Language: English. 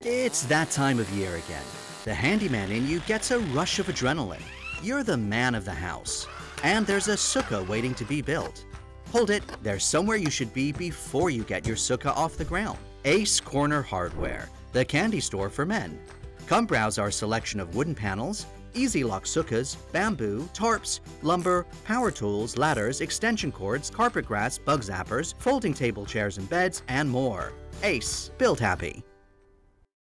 It's that time of year again. The handyman in you gets a rush of adrenaline. You're the man of the house. And there's a sukkah waiting to be built. Hold it, there's somewhere you should be before you get your sukkah off the ground. Ace Corner Hardware, the candy store for men. Come browse our selection of wooden panels, easy lock sukkahs, bamboo, tarps, lumber, power tools, ladders, extension cords, carpet grass, bug zappers, folding table chairs and beds, and more. Ace, build happy.